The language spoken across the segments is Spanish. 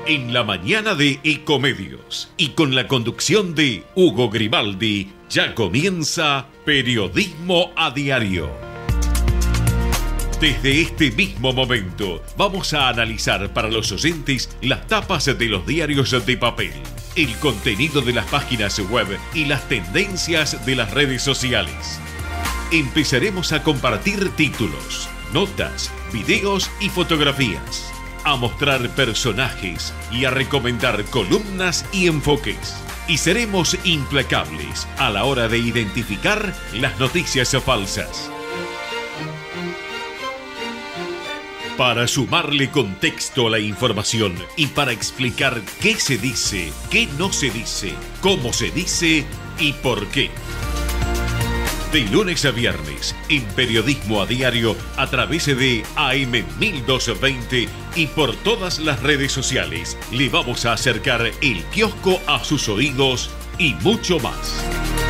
en la mañana de Ecomedios y con la conducción de Hugo Grimaldi, ya comienza Periodismo a Diario. Desde este mismo momento vamos a analizar para los oyentes las tapas de los diarios de papel, el contenido de las páginas web y las tendencias de las redes sociales. Empezaremos a compartir títulos, notas, videos y fotografías, a mostrar personajes y a recomendar columnas y enfoques. Y seremos implacables a la hora de identificar las noticias falsas. Para sumarle contexto a la información y para explicar qué se dice, qué no se dice, cómo se dice y por qué. De lunes a viernes, en Periodismo a Diario, a través de AM 1220 y por todas las redes sociales, le vamos a acercar el kiosco a sus oídos y mucho más.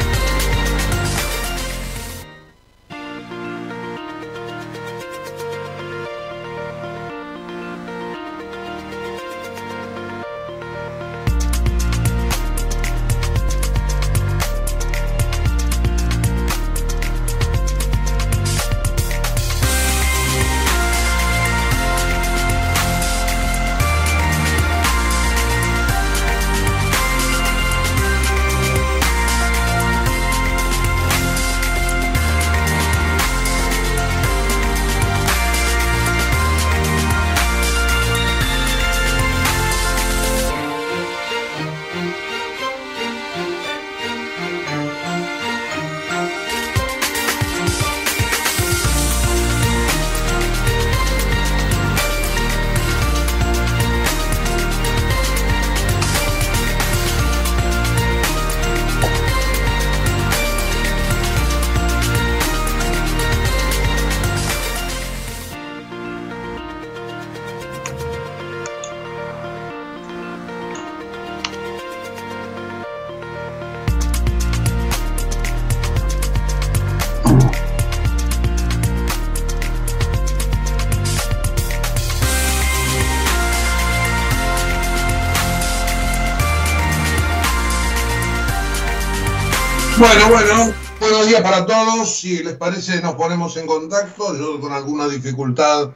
Bueno, buenos días para todos. Si les parece, nos ponemos en contacto. Yo con alguna dificultad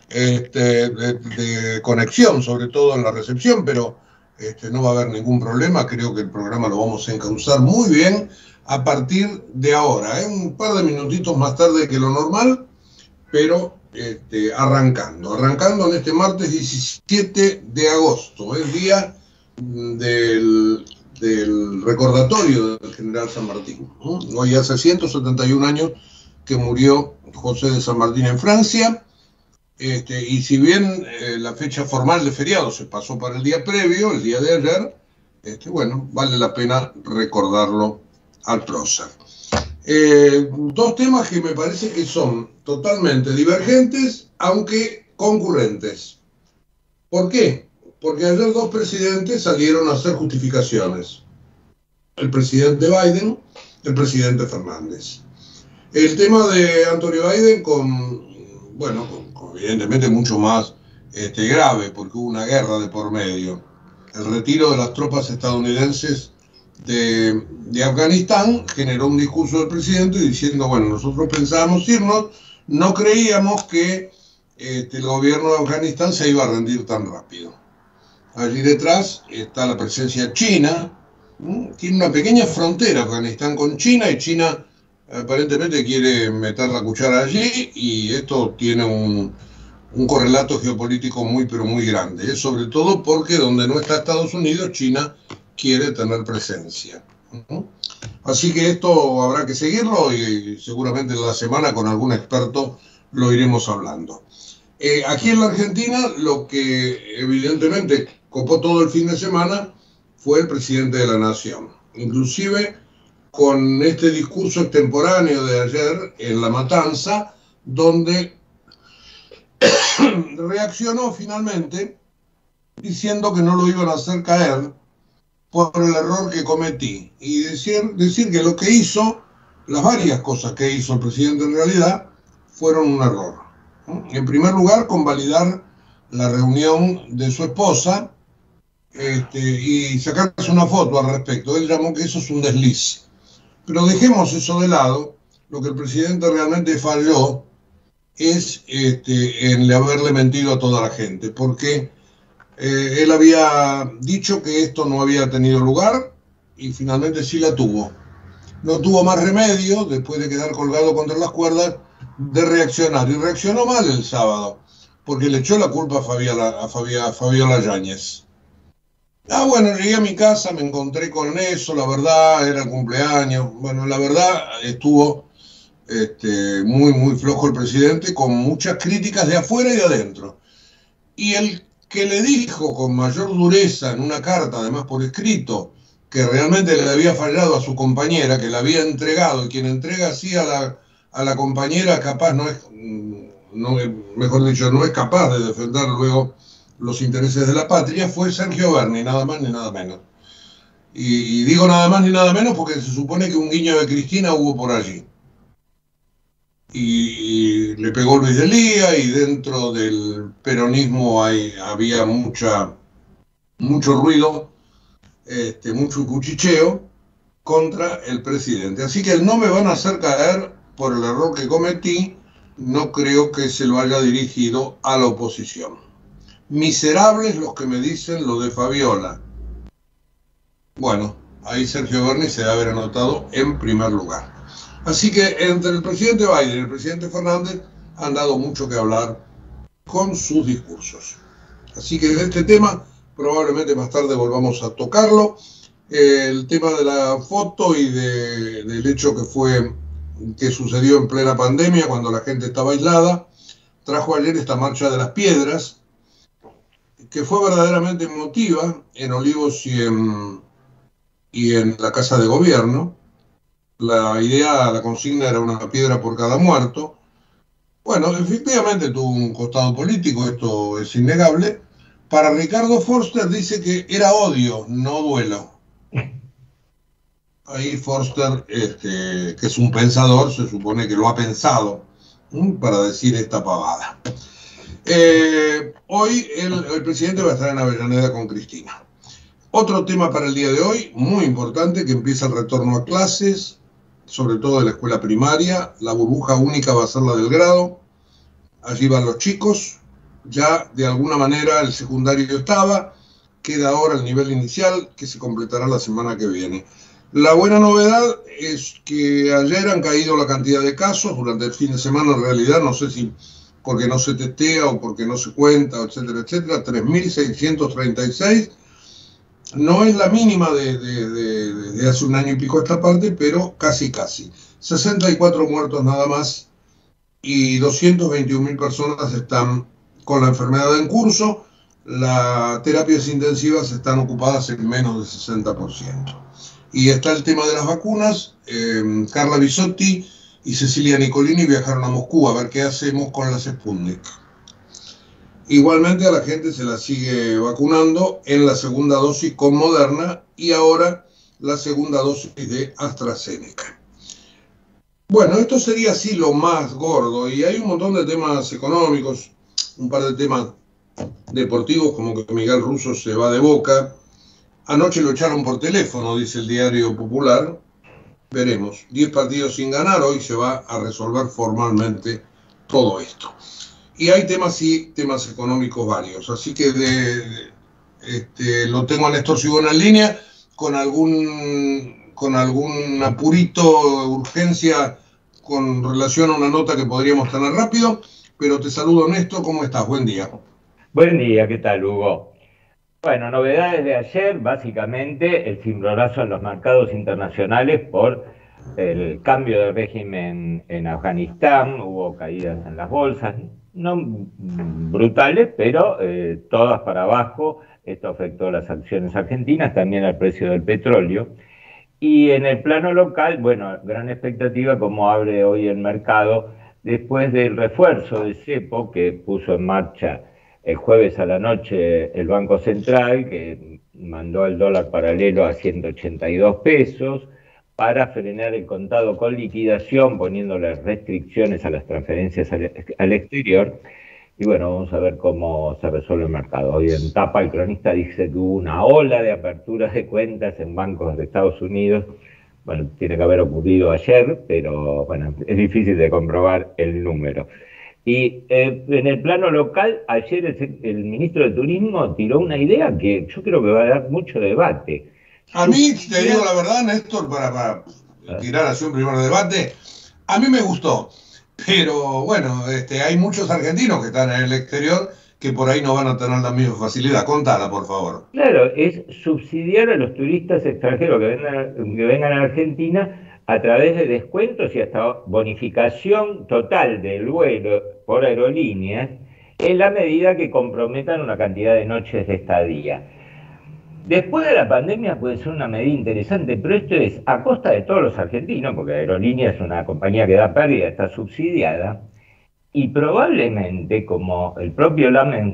de conexión, sobre todo en la recepción, pero no va a haber ningún problema. Creo que el programa lo vamos a encauzar muy bien a partir de ahora. Un par de minutitos más tarde que lo normal, pero arrancando en este martes 17 de agosto, el día del recordatorio del general San Martín. Hoy hace 171 años que murió José de San Martín en Francia, y si bien la fecha formal de feriado se pasó para el día previo, el día de ayer, vale la pena recordarlo al prócer. Dos temas que me parece que son totalmente divergentes, aunque concurrentes. ¿Por qué? Porque ayer dos presidentes salieron a hacer justificaciones. El presidente Biden, el presidente Fernández. El tema de Anthony Biden con evidentemente mucho más grave, porque hubo una guerra de por medio. El retiro de las tropas estadounidenses de Afganistán generó un discurso del presidente diciendo, nosotros pensábamos irnos, no creíamos que el gobierno de Afganistán se iba a rendir tan rápido. Allí detrás está la presencia china. Tiene una pequeña frontera Afganistán con China, y China aparentemente quiere meter la cuchara allí, y esto tiene un correlato geopolítico muy pero muy grande, sobre todo porque donde no está Estados Unidos, China quiere tener presencia. Así que esto habrá que seguirlo, y seguramente en la semana con algún experto lo iremos hablando. Aquí en la Argentina, lo que evidentemente copó todo el fin de semana fue el presidente de la Nación. Inclusive con este discurso extemporáneo de ayer en La Matanza, donde reaccionó finalmente diciendo que no lo iban a hacer caer por el error que cometí. Y decir que lo que hizo, las varias cosas que hizo el presidente en realidad, fueron un error. En primer lugar, convalidar la reunión de su esposa y sacarse una foto al respecto. Él llamó que eso es un desliz. Pero dejemos eso de lado. Lo que el presidente realmente falló es en haberle mentido a toda la gente, porque él había dicho que esto no había tenido lugar y finalmente sí la tuvo. No tuvo más remedio, después de quedar colgado contra las cuerdas, de reaccionar. Y reaccionó mal el sábado, porque le echó la culpa a Fabiola Yáñez. Ah, bueno, llegué a mi casa, me encontré con eso, la verdad, era el cumpleaños. Bueno, la verdad estuvo muy flojo el presidente, con muchas críticas de afuera y de adentro. Y el que le dijo con mayor dureza en una carta, además por escrito, que realmente le había fallado a su compañera, que la había entregado, y quien entrega así a la compañera capaz no es, no, mejor dicho, no es capaz de defender luego los intereses de la patria, fue Sergio Berni, nada más ni nada menos. Y digo nada más ni nada menos porque se supone que un guiño de Cristina hubo por allí. Y le pegó Luis de Lía, y dentro del peronismo había mucho ruido, mucho cuchicheo contra el presidente. Así que el no me van a hacer caer por el error que cometí, no creo que se lo haya dirigido a la oposición. Miserables los que me dicen lo de Fabiola. Bueno, ahí Sergio Berni se debe haber anotado en primer lugar. Así que entre el presidente Biden y el presidente Fernández han dado mucho que hablar con sus discursos. Así que de este tema probablemente más tarde volvamos a tocarlo. El tema de la foto y del hecho que sucedió en plena pandemia, cuando la gente estaba aislada, trajo ayer esta marcha de las piedras, que fue verdaderamente emotiva en Olivos y en la Casa de Gobierno. La consigna era una piedra por cada muerto. Bueno, efectivamente tuvo un costado político, esto es innegable. Para Ricardo Forster dice que era odio, no duelo. Ahí Forster, que es un pensador, se supone que lo ha pensado para decir esta pavada. Hoy el presidente va a estar en Avellaneda con Cristina. Otro tema para el día de hoy, muy importante, que empieza el retorno a clases, sobre todo de la escuela primaria. La burbuja única va a ser la del grado. Allí van los chicos. Ya de alguna manera el secundario estaba. Queda ahora el nivel inicial, que se completará la semana que viene. La buena novedad es que ayer han caído la cantidad de casos. Durante el fin de semana, en realidad, no sé si porque no se testea o porque no se cuenta, etcétera, etcétera, 3.636. No es la mínima de hace un año y pico a esta parte, pero casi. 64 muertos nada más, y 221.000 personas están con la enfermedad en curso. Las terapias intensivas están ocupadas en menos del 60%. Y está el tema de las vacunas. Carla Bisotti y Cecilia Nicolini viajaron a Moscú a ver qué hacemos con las Sputnik. Igualmente a la gente se la sigue vacunando en la segunda dosis con Moderna y ahora la segunda dosis de AstraZeneca. Bueno, esto sería así lo más gordo, y hay un montón de temas económicos, un par de temas deportivos, como que Miguel Russo se va de Boca. Anoche lo echaron por teléfono, dice el Diario Popular. Veremos. 10 partidos sin ganar, hoy se va a resolver formalmente todo esto. Y hay temas económicos varios. Así que lo tengo a Néstor Sibona en línea con algún apurito, urgencia con relación a una nota que podríamos tener rápido. Pero te saludo, Néstor. ¿Cómo estás? Buen día. Buen día, ¿qué tal, Hugo? Bueno, novedades de ayer, básicamente el cimbronazo en los mercados internacionales por el cambio de régimen en Afganistán. Hubo caídas en las bolsas, no brutales, pero todas para abajo. Esto afectó las acciones argentinas, también al precio del petróleo. Y en el plano local, bueno, gran expectativa como abre hoy el mercado después del refuerzo de cepo que puso en marcha el jueves a la noche el Banco Central, que mandó el dólar paralelo a 182 pesos para frenar el contado con liquidación, poniéndole restricciones a las transferencias al exterior. Y bueno, vamos a ver cómo se resuelve el mercado. Hoy en tapa el cronista dice que hubo una ola de aperturas de cuentas en bancos de Estados Unidos. Bueno, tiene que haber ocurrido ayer, pero bueno, es difícil de comprobar el número. Y en el plano local, ayer el ministro de Turismo tiró una idea que yo creo que va a dar mucho debate. A mí, te digo la verdad, Néstor, para tirar así un primer debate, a mí me gustó. Pero bueno, hay muchos argentinos que están en el exterior que por ahí no van a tener la misma facilidad. Contala, por favor. Claro, es subsidiar a los turistas extranjeros que vengan a Argentina a través de descuentos y hasta bonificación total del vuelo por aerolíneas en la medida que comprometan una cantidad de noches de estadía. Después de la pandemia puede ser una medida interesante, pero esto es a costa de todos los argentinos, porque Aerolínea es una compañía que da pérdida, está subsidiada, y probablemente, como el propio Lamens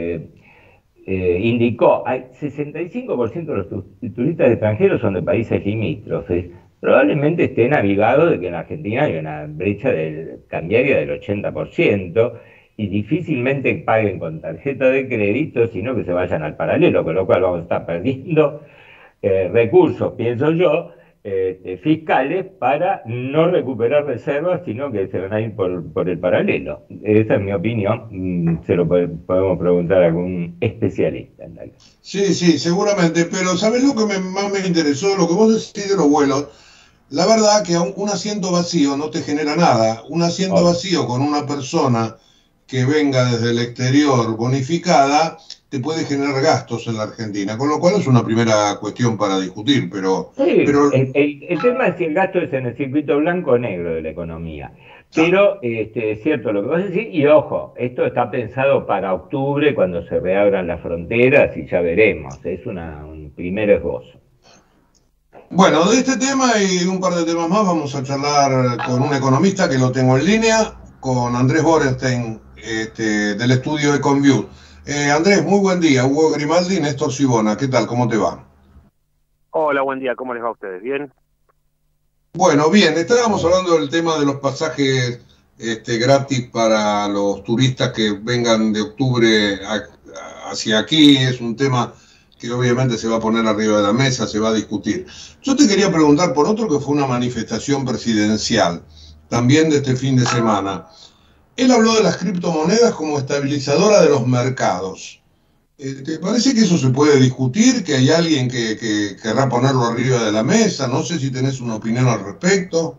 indicó, hay 65% de los turistas extranjeros son de países limítrofes, probablemente estén avivados de que en Argentina hay una brecha cambiaria del 80%, y difícilmente paguen con tarjeta de crédito, sino que se vayan al paralelo, con lo cual vamos a estar perdiendo recursos, pienso yo, fiscales para no recuperar reservas, sino que se van a ir por el paralelo. Esa es mi opinión, se lo podemos preguntar a algún especialista. Sí, sí, seguramente, pero ¿sabes lo que más me interesó? Lo que vos decís de los vuelos. La verdad que un asiento vacío no te genera nada. Un asiento vacío con una persona que venga desde el exterior bonificada te puede generar gastos en la Argentina, con lo cual es una primera cuestión para discutir, pero... Sí, pero... el tema es si el gasto es en el circuito blanco o negro de la economía. Pero es cierto lo que vas a decir, y ojo, esto está pensado para octubre, cuando se reabran las fronteras, y ya veremos, es un primer esbozo. Bueno, de este tema y un par de temas más vamos a charlar con un economista que lo tengo en línea, con Andrés Borenstein, del estudio Econview. Andrés, muy buen día. Hugo Grimaldi, Néstor Sibona. ¿Qué tal? ¿Cómo te va? Hola, buen día. ¿Cómo les va a ustedes? ¿Bien? Bueno, bien. Estábamos hablando del tema de los pasajes gratis para los turistas que vengan de octubre hacia aquí. Es un tema que obviamente se va a poner arriba de la mesa, se va a discutir. Yo te quería preguntar por otro que fue una manifestación presidencial, también de este fin de semana. Él habló de las criptomonedas como estabilizadora de los mercados. ¿Te parece que eso se puede discutir? ¿Que hay alguien que querrá ponerlo arriba de la mesa? No sé si tenés una opinión al respecto.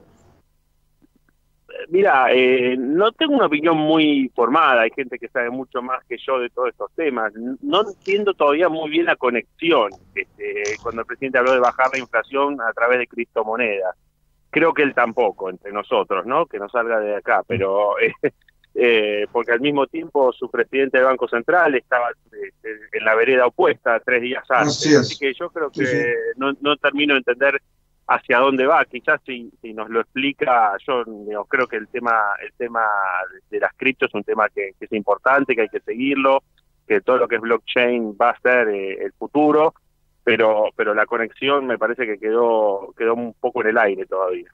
Mira, no tengo una opinión muy formada. Hay gente que sabe mucho más que yo de todos estos temas. No entiendo todavía muy bien la conexión cuando el presidente habló de bajar la inflación a través de criptomonedas. Creo que él tampoco, entre nosotros, ¿no? Que no salga de acá, pero porque al mismo tiempo su presidente del Banco Central estaba en la vereda opuesta 3 días antes. Así que yo creo que no termino de entender hacia dónde va. Quizás si nos lo explica, yo creo que el tema de las criptos es un tema que es importante, que hay que seguirlo, que todo lo que es blockchain va a ser el futuro. Pero la conexión me parece que quedó un poco en el aire todavía.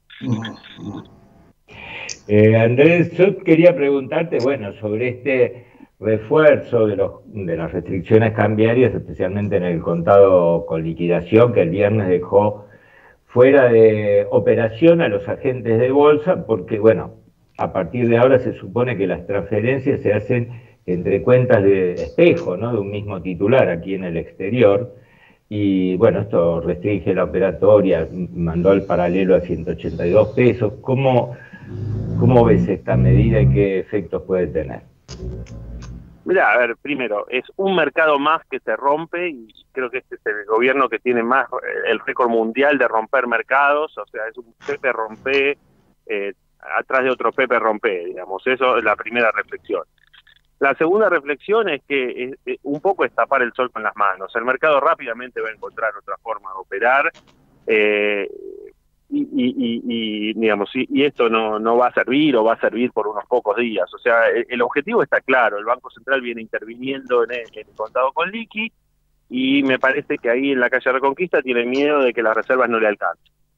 Andrés, yo quería preguntarte, bueno, sobre este refuerzo de las restricciones cambiarias, especialmente en el contado con liquidación, que el viernes dejó fuera de operación a los agentes de bolsa, porque, bueno, a partir de ahora se supone que las transferencias se hacen entre cuentas de espejo, ¿no?, de un mismo titular aquí en el exterior. Y bueno, esto restringe la operatoria, mandó al paralelo a 182 pesos. ¿Cómo ves esta medida y qué efectos puede tener? Mira, a ver, primero, es un mercado más que se rompe y creo que este es el gobierno que tiene más el récord mundial de romper mercados. O sea, es un Pepe rompe atrás de otro Pepe rompe, digamos. Eso es la primera reflexión. La segunda reflexión es que un poco es tapar el sol con las manos. El mercado rápidamente va a encontrar otra forma de operar y esto no va a servir o va a servir por unos pocos días. O sea, el objetivo está claro. El Banco Central viene interviniendo en el contado con liqui y me parece que ahí en la calle Reconquista tiene miedo de que las reservas no le alcancen.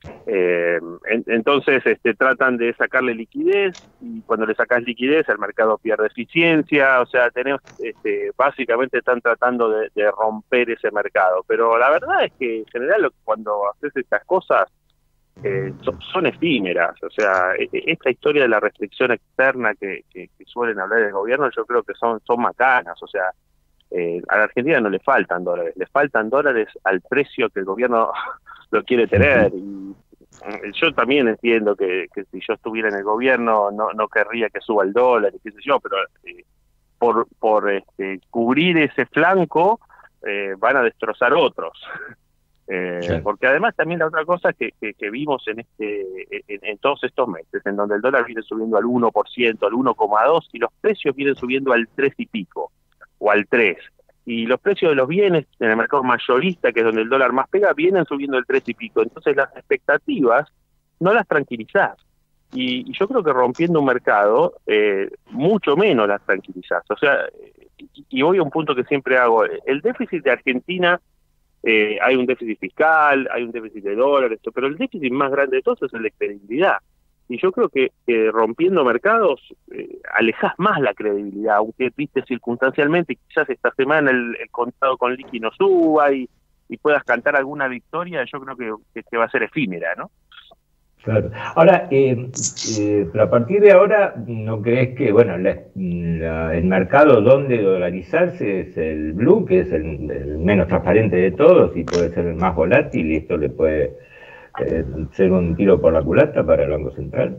Entonces tratan de sacarle liquidez, y cuando le sacas liquidez el mercado pierde eficiencia. O sea, tenemos básicamente están tratando de romper ese mercado, pero la verdad es que en general cuando haces estas cosas son efímeras. O sea, esta historia de la restricción externa que suelen hablar del gobierno, yo creo que son macanas. O sea, a la Argentina no le faltan dólares al precio que el gobierno lo quiere tener. Y yo también entiendo que si yo estuviera en el gobierno no querría que suba el dólar y qué sé yo, pero por cubrir ese flanco van a destrozar otros. Sí. Porque además también la otra cosa que vimos en todos estos meses, en donde el dólar viene subiendo al 1%, al 1,2%, y los precios vienen subiendo al 3 y pico, o al 3%. Y los precios de los bienes en el mercado mayorista, que es donde el dólar más pega, vienen subiendo el 3 y pico. Entonces las expectativas no las tranquilizás. Y yo creo que rompiendo un mercado, mucho menos las tranquilizás. O sea, y voy a un punto que siempre hago. El déficit de Argentina, hay un déficit fiscal, hay un déficit de dólares, pero el déficit más grande de todos es el de credibilidad. Y yo creo que rompiendo mercados alejás más la credibilidad, aunque viste circunstancialmente quizás esta semana el contado con liqui no suba y puedas cantar alguna victoria. Yo creo que va a ser efímera, ¿no? Claro. Ahora, pero a partir de ahora, ¿no crees que, bueno, el mercado donde dolarizarse es el blue, que es el menos transparente de todos y puede ser el más volátil, y esto le puede ser un tiro por la culata para el Banco Central?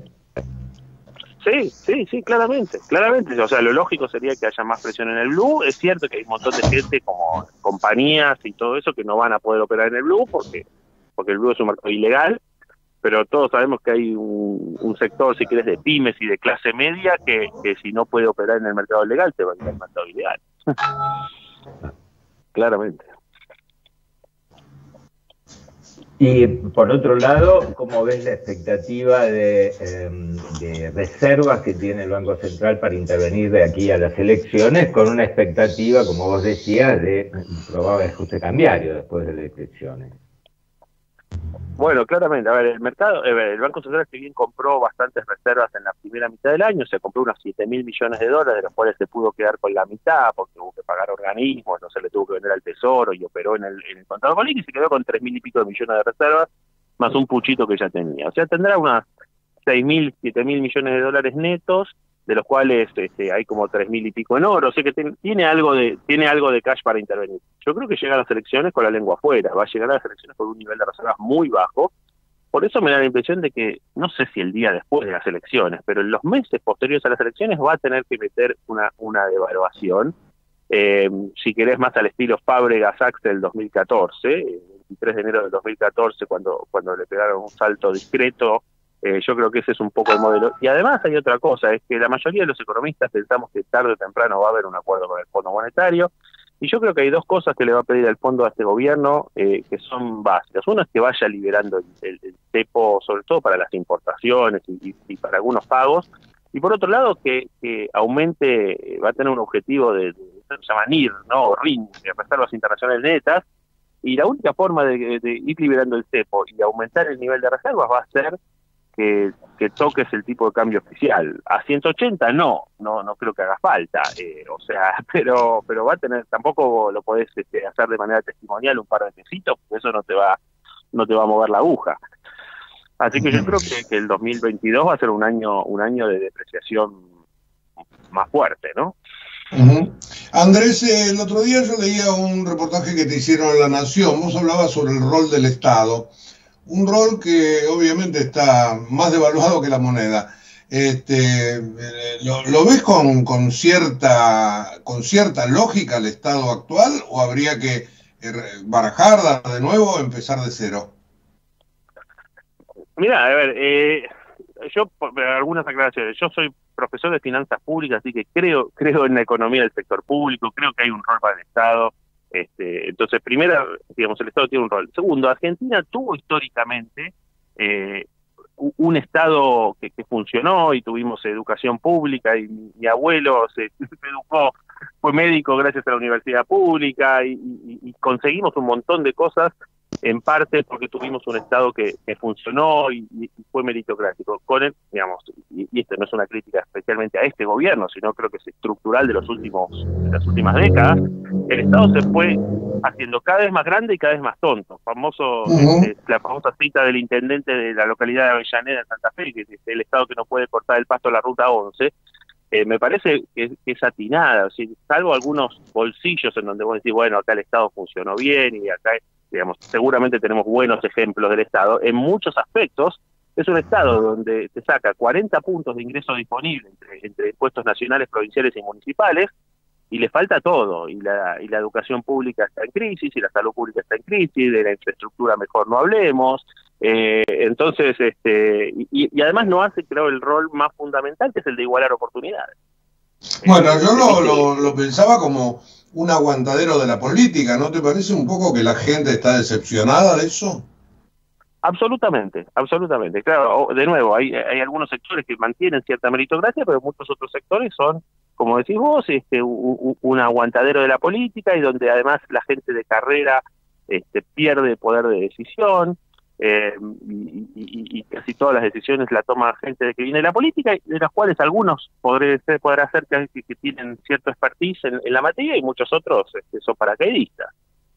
Sí, claramente. O sea, lo lógico sería que haya más presión en el blue. Es cierto que hay un montón de gente, como compañías y todo eso, que no van a poder operar en el blue porque el blue es un mercado ilegal. Pero todos sabemos que hay un sector, si querés, de pymes y de clase media que si no puede operar en el mercado legal, te va a ir al mercado ilegal. Claramente. Y por otro lado, ¿cómo ves la expectativa de reservas que tiene el Banco Central para intervenir de aquí a las elecciones, con una expectativa, como vos decías, de probable ajuste cambiario después de las elecciones? Bueno, claramente, a ver, el Banco Central, que bien compró bastantes reservas en la primera mitad del año, se compró unos 7.000 millones de dólares, de los cuales se pudo quedar con la mitad porque hubo que pagar organismos, no se le tuvo que vender al Tesoro, y operó en el contado con liqui, y se quedó con 3.000 y pico de millones de reservas, más un puchito que ya tenía. O sea, tendrá unas 6.000, 7.000 millones de dólares netos, de los cuales hay como 3.000 y pico en oro. O sea que tiene algo de cash para intervenir. Yo creo que llega a las elecciones con la lengua afuera, va a llegar a las elecciones con un nivel de reservas muy bajo. Por eso me da la impresión de que, no sé si el día después de las elecciones, pero en los meses posteriores a las elecciones va a tener que meter una devaluación, si querés, más al estilo Fábregas del 2014, el 23 de enero del 2014, cuando le pegaron un salto discreto. Yo creo que ese es un poco el modelo. Y además hay otra cosa, es que la mayoría de los economistas pensamos que tarde o temprano va a haber un acuerdo con el Fondo Monetario, y yo creo que hay dos cosas que le va a pedir el fondo a este gobierno que son básicas. Uno es que vaya liberando el cepo, sobre todo para las importaciones y para algunos pagos, y por otro lado que aumente, va a tener un objetivo se llama NIR, ¿no? O RIN, de reservas internacionales netas, y la única forma de ir liberando el cepo y aumentar el nivel de reservas va a ser que toques el tipo de cambio oficial. A 180 no creo que haga falta, o sea, pero va a tener, tampoco lo podés hacer de manera testimonial un par de pesitos, porque eso no te va a mover la aguja. Así que yo creo que el 2022 va a ser un año de depreciación más fuerte, ¿no? Andrés, el otro día yo leía un reportaje que te hicieron en La Nación. Vos hablabas sobre el rol del Estado, un rol que obviamente está más devaluado que la moneda. ¿Lo ves con cierta lógica el Estado actual, o habría que barajar, dar de nuevo, empezar de cero? Mira, a ver, yo, algunas aclaraciones. Yo soy profesor de finanzas públicas, así que creo en la economía del sector público, creo que hay un rol para el Estado. Entonces, primero, digamos, el Estado tiene un rol. Segundo, Argentina tuvo históricamente un Estado que funcionó, y tuvimos educación pública, y mi abuelo se educó, fue médico gracias a la universidad pública, y conseguimos un montón de cosas en parte porque tuvimos un Estado que funcionó y fue meritocrático. Con el, digamos, y esto no es una crítica especialmente a este gobierno, sino creo que es estructural de las últimas décadas, el Estado se fue haciendo cada vez más grande y cada vez más tonto. La famosa cita del intendente de la localidad de Avellaneda, en Santa Fe, que es el Estado que no puede cortar el pasto a la ruta 11, me parece que es atinada, o sea, salvo algunos bolsillos en donde vos decís, bueno, acá el Estado funcionó bien y acá, digamos, seguramente tenemos buenos ejemplos del Estado. En muchos aspectos es un Estado donde te saca 40 puntos de ingreso disponible entre impuestos nacionales, provinciales y municipales, y le falta todo, y la educación pública está en crisis, y la salud pública está en crisis, de la infraestructura mejor no hablemos. Entonces, y además no hace, creo, el rol más fundamental, que es el de igualar oportunidades. Bueno, yo lo pensaba como un aguantadero de la política, ¿no te parece un poco que la gente está decepcionada de eso? Absolutamente, absolutamente. Claro, de nuevo, hay algunos sectores que mantienen cierta meritocracia, pero muchos otros sectores son, como decís vos, un aguantadero de la política, y donde además la gente de carrera pierde poder de decisión, y casi todas las decisiones la toma gente que viene de la política, de las cuales algunos podrá ser que tienen cierto expertise en la materia, y muchos otros son paracaidistas.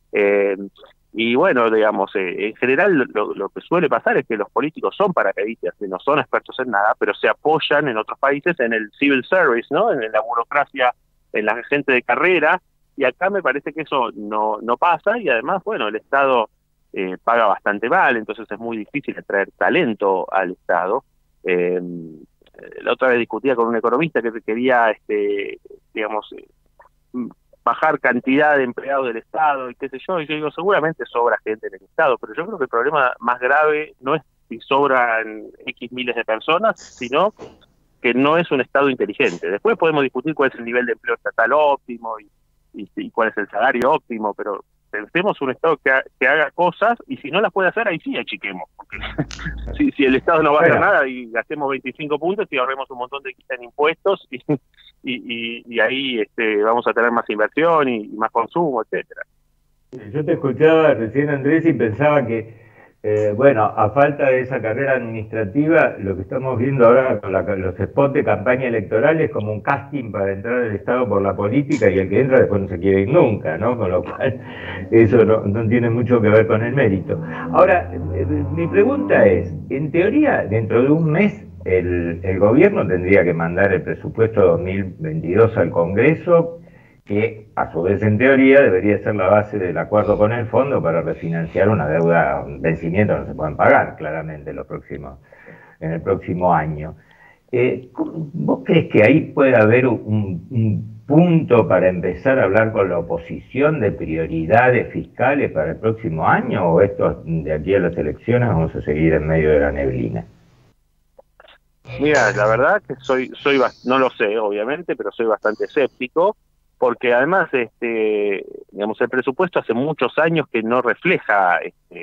Y bueno, digamos, en general lo que suele pasar es que los políticos son paracaidistas, que no son expertos en nada, pero se apoyan en otros países en el civil service, ¿no? En la burocracia, en la gente de carrera, y acá me parece que eso no pasa, y además, bueno, el Estado paga bastante mal, entonces es muy difícil atraer talento al Estado. La otra vez discutía con un economista que quería, digamos, bajar cantidad de empleados del Estado y qué sé yo, y yo digo, seguramente sobra gente en el Estado, pero yo creo que el problema más grave no es si sobran X miles de personas, sino que no es un Estado inteligente. Después podemos discutir cuál es el nivel de empleo estatal óptimo y cuál es el salario óptimo, pero pensemos un Estado que haga cosas, y si no las puede hacer, ahí sí achiquemos, porque si el Estado no va a hacer nada y gastemos 25 puntos y ahorremos un montón de quita en impuestos, y ahí vamos a tener más inversión y más consumo, etcétera. Yo te escuchaba recién, Andrés, y pensaba que, bueno, a falta de esa carrera administrativa, lo que estamos viendo ahora con los spots de campaña electoral es como un casting para entrar al Estado por la política, y el que entra después no se quiere ir nunca, ¿no? Con lo cual, eso no tiene mucho que ver con el mérito. Ahora, mi pregunta es, en teoría, dentro de un mes, el gobierno tendría que mandar el presupuesto 2022 al Congreso, que a su vez en teoría debería ser la base del acuerdo con el fondo para refinanciar una deuda, un vencimiento que no se pueden pagar claramente en el próximo año. ¿Vos crees que ahí puede haber un punto para empezar a hablar con la oposición de prioridades fiscales para el próximo año, o esto de aquí a las elecciones vamos a seguir en medio de la neblina? Mira, la verdad que no lo sé, obviamente, pero soy bastante escéptico, porque además, digamos, el presupuesto hace muchos años que no refleja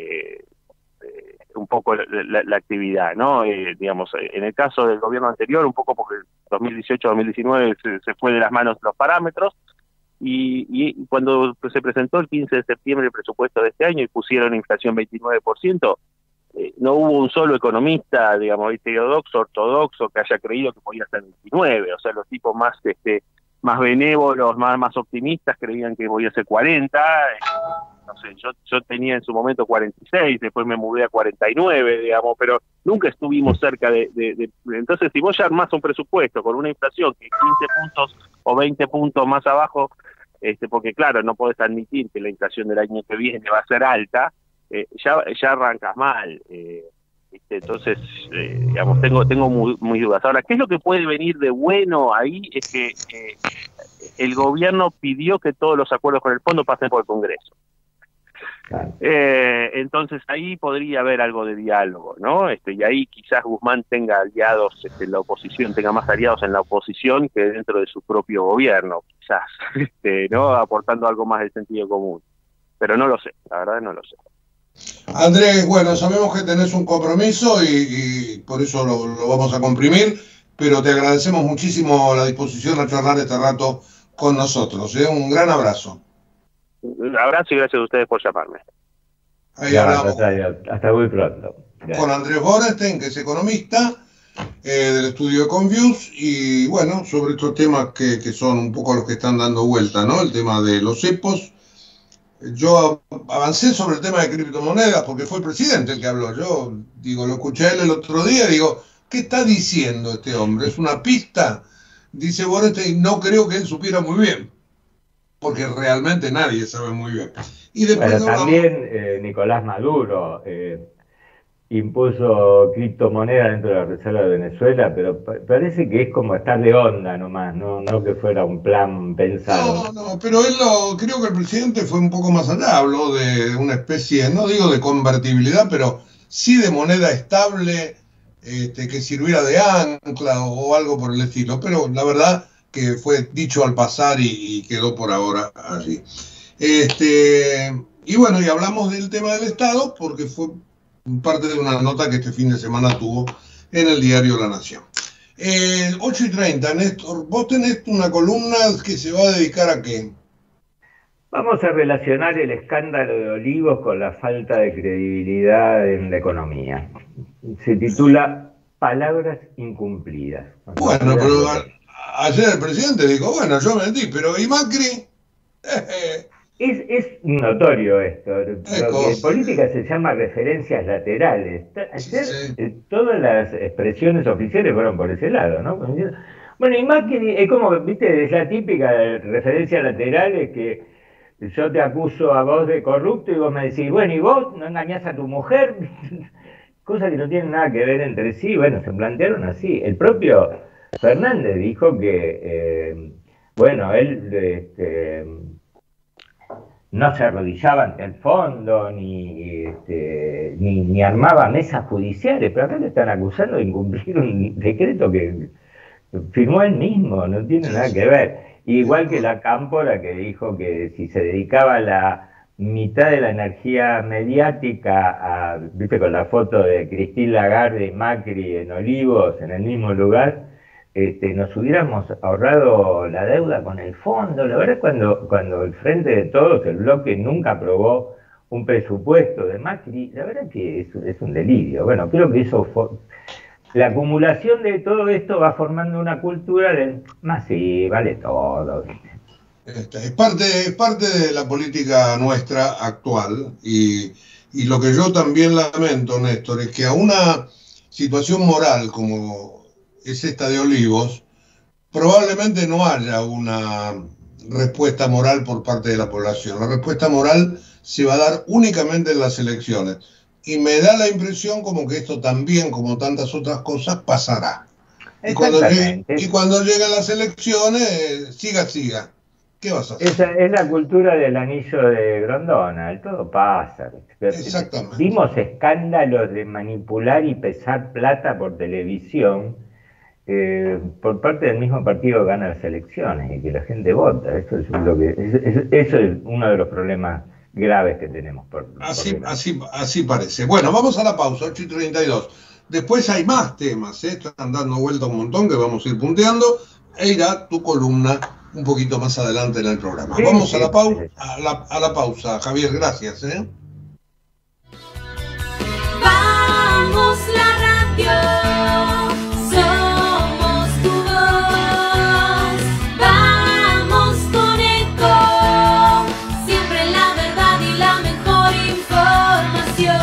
un poco la actividad, ¿no? Digamos, en el caso del gobierno anterior, un poco porque 2018-2019 se fue de las manos los parámetros, y cuando se presentó el 15 de septiembre el presupuesto de este año y pusieron inflación 29%, no hubo un solo economista, digamos, ortodoxo, que haya creído que podía ser 29, o sea, los tipos más benévolos, más optimistas creían que podía ser 40, no sé, yo tenía en su momento 46, después me mudé a 49, digamos, pero nunca estuvimos cerca de entonces, si vos ya armás un presupuesto con una inflación que 15 puntos o 20 puntos más abajo, porque claro, no podés admitir que la inflación del año que viene va a ser alta, ya arrancas mal, entonces, digamos, tengo muy dudas. Ahora, ¿qué es lo que puede venir de bueno ahí? Es que el gobierno pidió que todos los acuerdos con el fondo pasen por el Congreso. Entonces ahí podría haber algo de diálogo, ¿no? Y ahí quizás Guzmán tenga aliados en la oposición, tenga más aliados en la oposición que dentro de su propio gobierno, quizás, ¿no? Aportando algo más del sentido común. Pero no lo sé, la verdad no lo sé. Andrés, bueno, sabemos que tenés un compromiso y por eso lo vamos a comprimir, pero te agradecemos muchísimo la disposición a charlar este rato con nosotros. Un gran abrazo. Un abrazo y gracias a ustedes por llamarme. Ahí hablamos hasta muy pronto. con Andrés Borenstein, que es economista del estudio Confuse, y bueno, sobre estos temas que son un poco los que están dando vuelta, ¿no? El tema de los cepos. Yo avancé sobre el tema de criptomonedas porque fue el presidente el que habló. Yo digo, lo escuché a él el otro día, digo, ¿qué está diciendo este hombre? ¿Es una pista? Dice Borenstein, no creo que él supiera muy bien, porque realmente nadie sabe muy bien. Y después también Nicolás Maduro impuso criptomonedas dentro de la Reserva de Venezuela, pero parece que es como estar de onda nomás, no que fuera un plan pensado. No, pero creo que el presidente fue un poco más allá, habló de una especie, no digo de convertibilidad, pero sí de moneda estable, que sirviera de ancla o algo por el estilo, pero la verdad que fue dicho al pasar y quedó por ahora allí. Y bueno, y hablamos del tema del Estado porque fue parte de una nota que este fin de semana tuvo en el diario La Nación. 8:30, Néstor, vos tenés una columna que se va a dedicar a qué. Vamos a relacionar el escándalo de Olivos con la falta de credibilidad en la economía. Se titula Palabras incumplidas. Bueno, pero ayer el presidente dijo, bueno, yo mentí, pero ¿y Macri? Es notorio esto. Lo que en política se llama referencias laterales. Ayer todas las expresiones oficiales fueron por ese lado, ¿no? Bueno, y Macri es como, viste, es la típica referencia lateral, es que yo te acuso a vos de corrupto y vos me decís, bueno, ¿y vos no engañás a tu mujer? Cosas que no tienen nada que ver entre sí. Bueno, se plantearon así. El propio Fernández dijo que, bueno, él no se arrodillaba ante el fondo, ni armaba mesas judiciales, pero acá le están acusando de incumplir un decreto que firmó él mismo, no tiene nada que ver. Igual que la Cámpora, que dijo que si se dedicaba la mitad de la energía mediática viste, con la foto de Christine Lagarde y Macri en Olivos, en el mismo lugar, nos hubiéramos ahorrado la deuda con el fondo. La verdad, cuando el Frente de Todos, el bloque, nunca aprobó un presupuesto de Macri, la verdad que es un delirio. Bueno, creo que eso la acumulación de todo esto va formando una cultura de, más sí, vale todo. Es parte de la política nuestra actual, y lo que yo también lamento, Néstor, es que a una situación moral como es esta de Olivos, probablemente no haya una respuesta moral por parte de la población. La respuesta moral se va a dar únicamente en las elecciones. Y me da la impresión como que esto también, como tantas otras cosas, pasará. Y cuando lleguen las elecciones, siga. ¿Qué vas a hacer? Esa es la cultura del anillo de Grondona, todo pasa. Exactamente. Vimos escándalos de manipular y pesar plata por televisión por parte del mismo partido que gana las elecciones y que la gente vota. Eso es uno de los problemas graves que tenemos. Así parece. Bueno, vamos a la pausa, 8:32. Después hay más temas, están dando vuelta un montón que vamos a ir punteando, e irá tu columna un poquito más adelante en el programa. Vamos a la pausa, Javier, gracias. Vamos la radio, somos tu voz, vamos con Eco, siempre la verdad y la mejor información.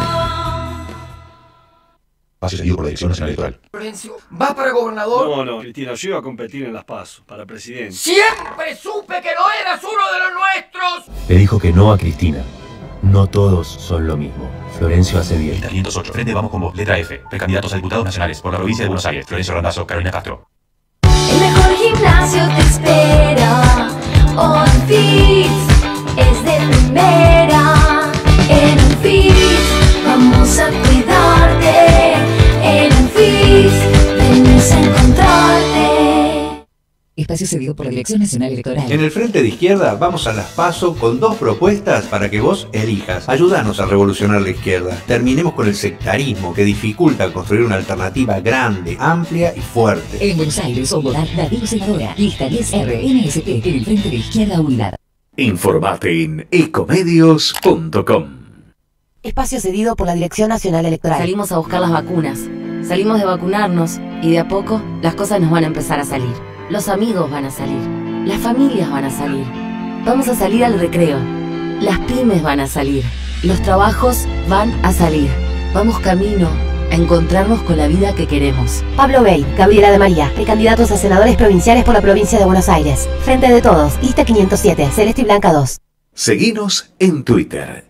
Pase seguido por la Dirección Nacional Electoral. Florencio, ¿vas para gobernador? No, Cristina, yo iba a competir en las PASO, para presidente. ¡Siempre supe que no eras uno de los nuestros! Le dijo que no a Cristina. No todos son lo mismo. Florencio hace bien. Lista 508. Frente Vamos con Vos. Letra F. Precandidatos a diputados nacionales por la provincia de Buenos Aires. Florencio Randazzo. Carolina Castro. El mejor gimnasio te espera. OnFit es de primera. En OnFit vamos a cuidarte. En OnFit venimos a encontrarte. Espacio cedido por la Dirección Nacional Electoral. En el Frente de Izquierda vamos a las PASO con 2 propuestas para que vos elijas. Ayúdanos a revolucionar la izquierda. Terminemos con el sectarismo que dificulta construir una alternativa grande, amplia y fuerte. En Buenos Aires, Bogotá, Darío Senadora, lista 10R, NST, en el Frente de Izquierda Unidad. Informate en ecomedios.com. Espacio cedido por la Dirección Nacional Electoral. Salimos a buscar las vacunas. Salimos de vacunarnos y de a poco las cosas nos van a empezar a salir. Los amigos van a salir. Las familias van a salir. Vamos a salir al recreo. Las pymes van a salir. Los trabajos van a salir. Vamos camino a encontrarnos con la vida que queremos. Pablo Bey, Gabriela de María, precandidatos a senadores provinciales por la provincia de Buenos Aires. Frente de Todos, lista 507, Celeste y Blanca 2. Seguinos en Twitter,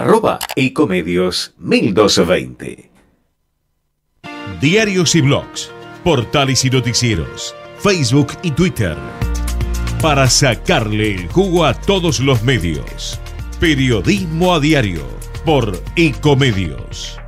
@ecomedios1220. Diarios y blogs, portales y noticieros, Facebook y Twitter. Para sacarle el jugo a todos los medios. Periodismo a diario por Ecomedios.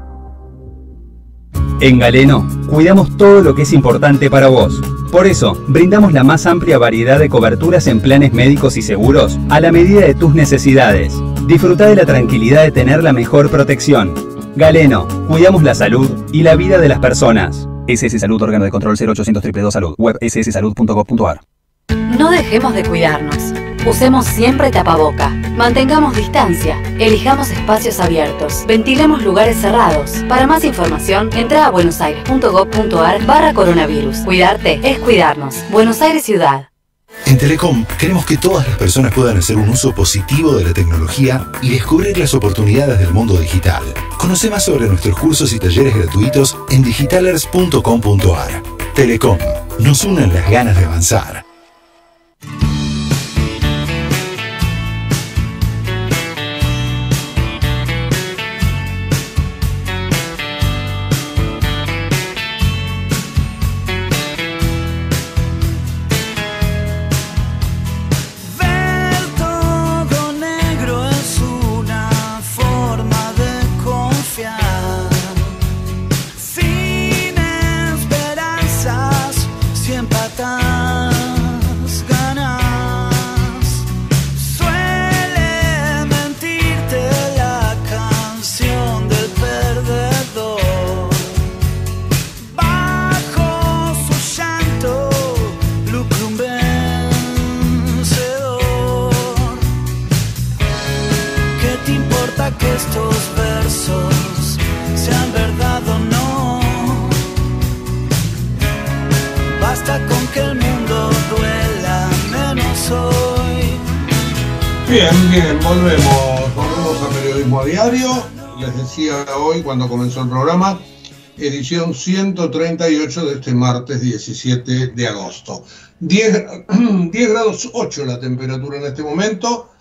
En Galeno, cuidamos todo lo que es importante para vos. Por eso, brindamos la más amplia variedad de coberturas en planes médicos y seguros a la medida de tus necesidades. Disfruta de la tranquilidad de tener la mejor protección. Galeno, cuidamos la salud y la vida de las personas. SS Salud, órgano de control 0800 222 Salud, web sssalud.gov.ar. No dejemos de cuidarnos. Usemos siempre tapaboca. Mantengamos distancia. Elijamos espacios abiertos. Ventilemos lugares cerrados. Para más información, entra a buenosaires.gov.ar/coronavirus. Cuidarte es cuidarnos. Buenos Aires Ciudad. En Telecom queremos que todas las personas puedan hacer un uso positivo de la tecnología y descubrir las oportunidades del mundo digital. Conoce más sobre nuestros cursos y talleres gratuitos en digitalers.com.ar. Telecom, nos unen las ganas de avanzar. Bien, volvemos a Periodismo a Diario. Les decía hoy, cuando comenzó el programa, edición 138 de este martes 17 de agosto. 10 grados 8 la temperatura en este momento.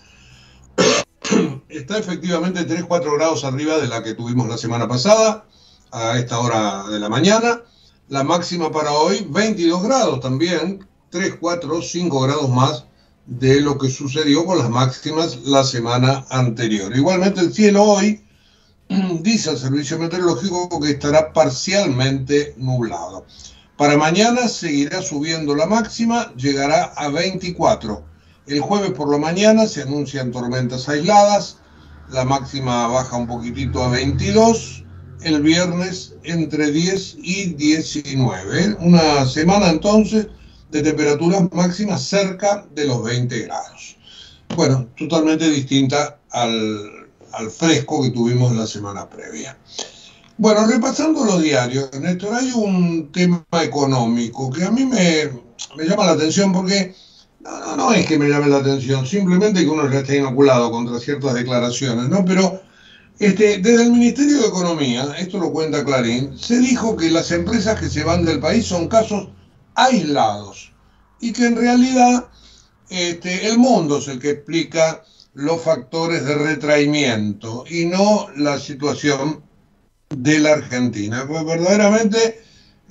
Está efectivamente 3-4 grados arriba de la que tuvimos la semana pasada, a esta hora de la mañana. La máxima para hoy, 22 grados también, 3, 4, 5 grados más de lo que sucedió con las máximas la semana anterior. Igualmente el cielo hoy, dice el Servicio Meteorológico, que estará parcialmente nublado. Para mañana seguirá subiendo la máxima, llegará a 24. El jueves por la mañana se anuncian tormentas aisladas, la máxima baja un poquitito a 22. El viernes entre 10 y 19. Una semana entonces de temperaturas máximas cerca de los 20 grados. Bueno, totalmente distinta al fresco que tuvimos la semana previa. Bueno, repasando los diarios, Néstor, hay un tema económico que a mí me llama la atención porque no es que me llame la atención, simplemente que uno ya está inoculado contra ciertas declaraciones, ¿no? Pero desde el Ministerio de Economía, esto lo cuenta Clarín, se dijo que las empresas que se van del país son casos aislados y que en realidad el mundo es el que explica los factores de retraimiento y no la situación de la Argentina. Pues verdaderamente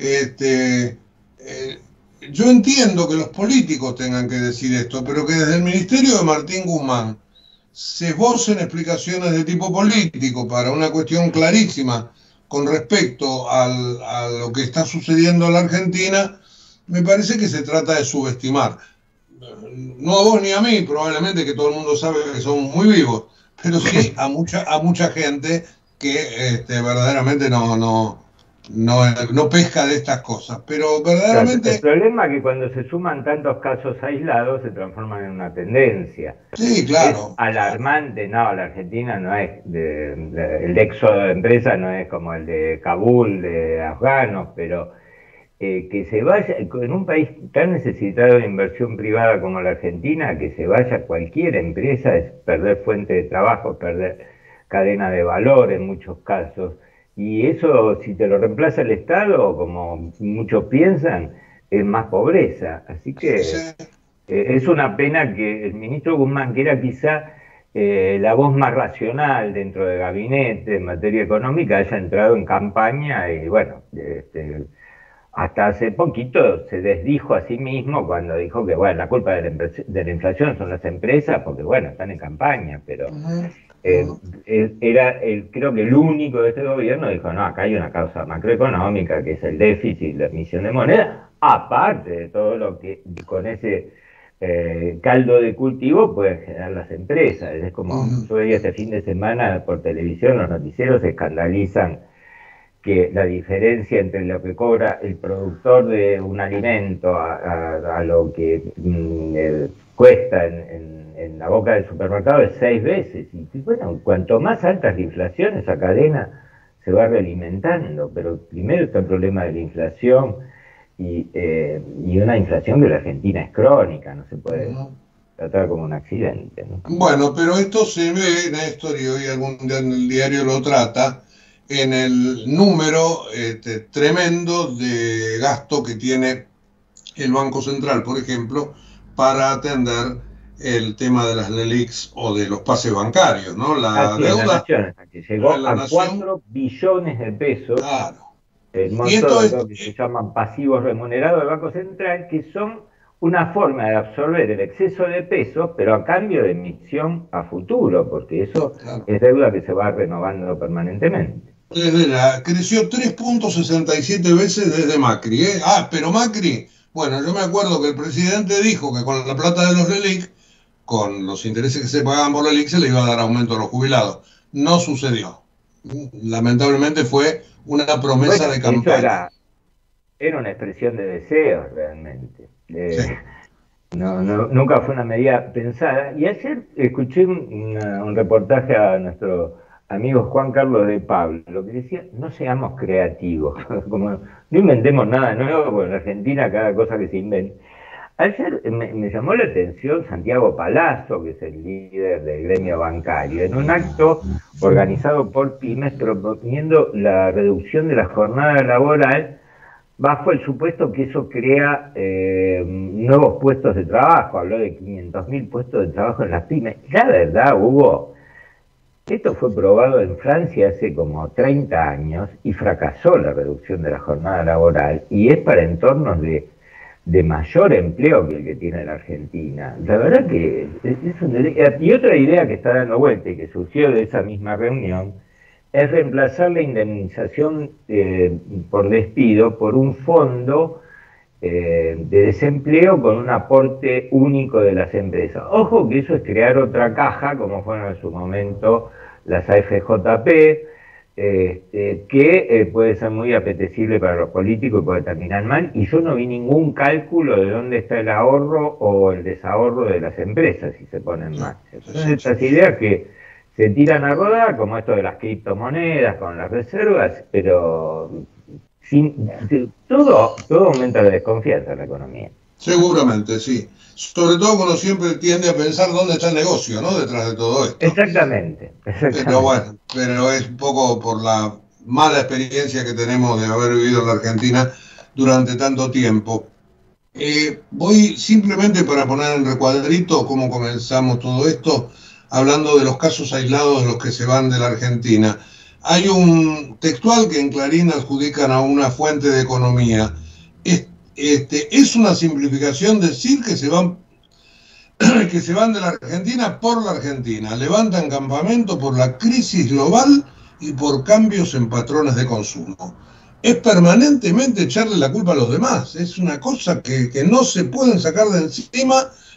yo entiendo que los políticos tengan que decir esto, pero que desde el Ministerio de Martín Guzmán se esbocen explicaciones de tipo político para una cuestión clarísima con respecto a lo que está sucediendo en la Argentina, me parece que se trata de subestimar. No a vos ni a mí, probablemente, que todo el mundo sabe que somos muy vivos, pero sí a mucha gente que verdaderamente no no pesca de estas cosas, pero verdaderamente... El problema es que cuando se suman tantos casos aislados se transforman en una tendencia. Sí, claro. Es alarmante, no, la Argentina no es, el éxodo de empresas no es como el de Kabul, de afganos, pero que se vaya, en un país tan necesitado de inversión privada como la Argentina, que se vaya cualquier empresa es perder fuente de trabajo, perder cadena de valor en muchos casos. Y eso, si te lo reemplaza el Estado, como muchos piensan, es más pobreza. Así que es una pena que el ministro Guzmán, que era quizá la voz más racional dentro del gabinete en materia económica, haya entrado en campaña y bueno, hasta hace poquito se desdijo a sí mismo cuando dijo que bueno, la culpa de la inflación son las empresas, porque bueno, están en campaña, pero... creo que el único de este gobierno dijo, no, acá hay una causa macroeconómica que es el déficit, la emisión de moneda, aparte de todo lo que con ese caldo de cultivo pueden generar las empresas. Es como yo veía este fin de semana por televisión, los noticieros se escandalizan que la diferencia entre lo que cobra el productor de un alimento a lo que cuesta en la boca del supermercado es 6 veces. Y bueno, cuanto más alta es la inflación, esa cadena se va realimentando. Pero primero está el problema de la inflación y una inflación que la Argentina es crónica, no se puede tratar como un accidente, ¿no? Bueno, pero esto se ve, Néstor, y hoy algún día en el diario lo trata, en el número tremendo de gasto que tiene el Banco Central, por ejemplo, para atender el tema de las LELIQs o de los pases bancarios, ¿no? La deuda que llegó a 4 billones de pesos. Claro. El monto de lo que se llaman pasivos remunerados del Banco Central, que son una forma de absorber el exceso de pesos, pero a cambio de emisión a futuro, porque eso es deuda que se va renovando permanentemente. Creció 3.67 veces desde Macri, ¿eh? Pero Macri, bueno, yo me acuerdo que el presidente dijo que con la plata de los LELIQ, con los intereses que se pagaban por LELIQ, se le iba a dar aumento a los jubilados. No sucedió. Lamentablemente fue una promesa de campaña. Era una expresión de deseos realmente. Nunca fue una medida pensada. Y ayer escuché un reportaje a nuestro amigo Juan Carlos de Pablo, que decía, no seamos creativos, como no inventemos nada nuevo, porque en Argentina cada cosa que se inventa. Ayer me llamó la atención Santiago Palazzo, que es el líder del gremio bancario, en un acto organizado por Pymes proponiendo la reducción de la jornada laboral bajo el supuesto que eso crea nuevos puestos de trabajo. Habló de 500.000 puestos de trabajo en las pymes. La verdad, Hugo, esto fue probado en Francia hace como 30 años y fracasó la reducción de la jornada laboral, y es para entornos de mayor empleo que el que tiene la Argentina. La verdad que y otra idea que está dando vuelta y que surgió de esa misma reunión es reemplazar la indemnización por despido por un fondo de desempleo con un aporte único de las empresas. Ojo que eso es crear otra caja, como fueron en su momento las AFJP, que puede ser muy apetecible para los políticos y puede terminar mal, y yo no vi ningún cálculo de dónde está el ahorro o el desahorro de las empresas si se ponen en marcha. Son estas ideas que se tiran a rodar, como esto de las criptomonedas, con las reservas, pero todo aumenta la desconfianza en la economía. Seguramente, sí. Sobre todo cuando siempre tiende a pensar dónde está el negocio, ¿no? Detrás de todo esto. Exactamente. Pero bueno, es un poco por la mala experiencia que tenemos de haber vivido en la Argentina durante tanto tiempo. Voy simplemente para poner en recuadrito cómo comenzamos todo esto, hablando de los casos aislados de los que se van de la Argentina. Hay un textual que en Clarín adjudican a una fuente de economía. Es una simplificación decir que se van de la Argentina por la Argentina, levantan campamento por la crisis global y por cambios en patrones de consumo. Es permanentemente echarle la culpa a los demás, es una cosa que no se pueden sacar de encima,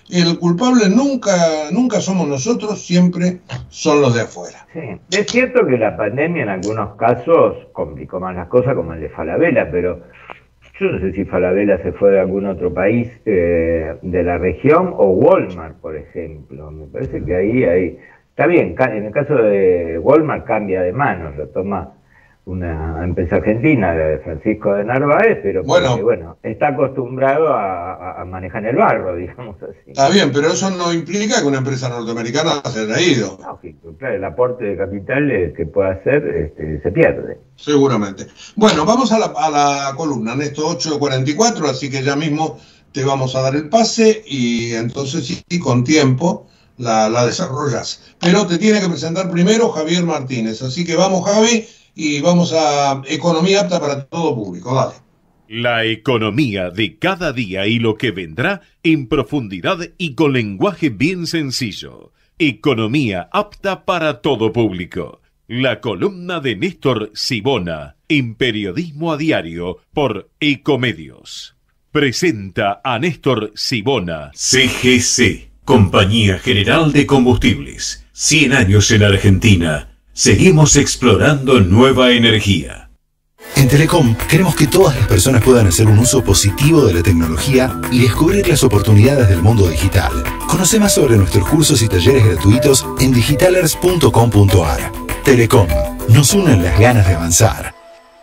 el culpable nunca somos nosotros, siempre son los de afuera. Sí. Es cierto que la pandemia en algunos casos complicó más las cosas, como el de Falabella, pero yo no sé si Falabella se fue de algún otro país de la región, o Walmart, por ejemplo. Me parece que ahí está bien, en el caso de Walmart cambia de manos, lo toma una empresa argentina de Francisco de Narváez, pero bueno, está acostumbrado a manejar el barro, digamos así. Está bien, pero eso no implica que una empresa norteamericana se haya ido. Lógico, claro, el aporte de capital que pueda hacer se pierde. Seguramente. Bueno, vamos a la columna, Néstor, 8:44, así que ya mismo te vamos a dar el pase y entonces sí, con tiempo la desarrollas. Pero te tiene que presentar primero Javier Martínez, así que vamos, Javi, y vamos a Economía apta para todo público. Dale. La economía de cada día y lo que vendrá en profundidad y con lenguaje bien sencillo. Economía apta para todo público. La columna de Néstor Sibona en Periodismo a Diario por Ecomedios. Presenta a Néstor Sibona. CGC, Compañía General de Combustibles. 100 años en Argentina. Seguimos explorando nueva energía. En Telecom queremos que todas las personas puedan hacer un uso positivo de la tecnología y descubrir las oportunidades del mundo digital. Conoce más sobre nuestros cursos y talleres gratuitos en digitalers.com.ar. Telecom, nos unen las ganas de avanzar.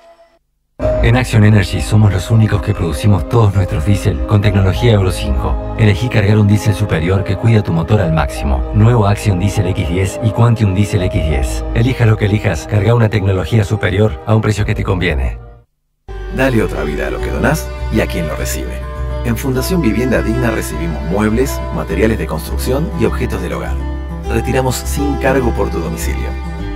En Action Energy somos los únicos que producimos todos nuestros diésel con tecnología Euro 5. Elegí cargar un diésel superior que cuida tu motor al máximo. Nuevo Action Diesel X10 y Quantium Diesel X10. Elija lo que elijas, carga una tecnología superior a un precio que te conviene. Dale otra vida a lo que donás y a quien lo recibe. En Fundación Vivienda Digna recibimos muebles, materiales de construcción y objetos del hogar. Retiramos sin cargo por tu domicilio.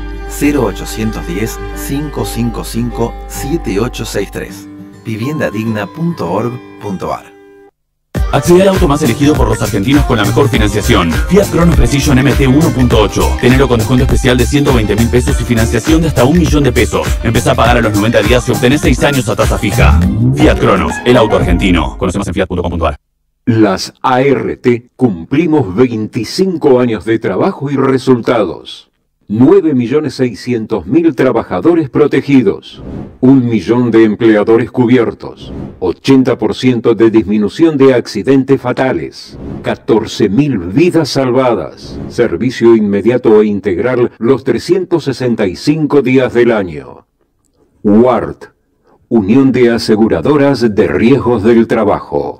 0810-555-7863. viviendadigna.org.ar. Accede al auto más elegido por los argentinos con la mejor financiación. Fiat Cronos Precision MT 1.8. Tenelo con descuento especial de 120.000 pesos y financiación de hasta 1 millón de pesos. Empezá a pagar a los 90 días y obtenés 6 años a tasa fija. Fiat Cronos, el auto argentino. Conoce más en fiat.com.ar. Las ART cumplimos 25 años de trabajo y resultados. 9.600.000 trabajadores protegidos, 1 millón de empleadores cubiertos, 80% de disminución de accidentes fatales, 14.000 vidas salvadas, servicio inmediato e integral los 365 días del año. WART, Unión de Aseguradoras de Riesgos del Trabajo.